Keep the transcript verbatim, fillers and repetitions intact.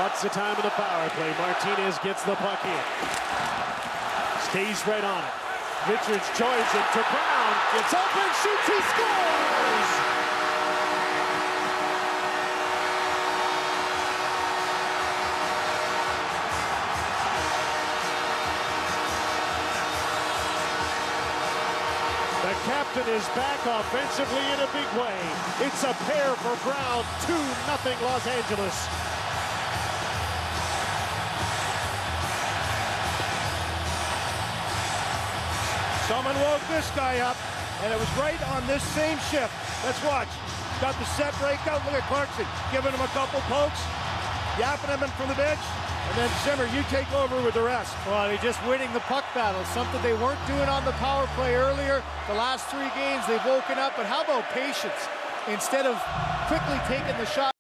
Lots of time in the power play. Martinez gets the puck in. Stays right on it. Richards joins it to Brown. Gets open, shoots, he scores! The captain is back offensively in a big way. It's a pair for Brown, two nothing Los Angeles. Someone woke this guy up, and it was right on this same shift. Let's watch. Got the set breakout. Look at Clarkson giving him a couple pokes, yapping him in from the bench. And then Zimmer, you take over with the rest. Well, they're just winning the puck battle, something they weren't doing on the power play earlier. The last three games, they've woken up, but how about patience? Instead of quickly taking the shot.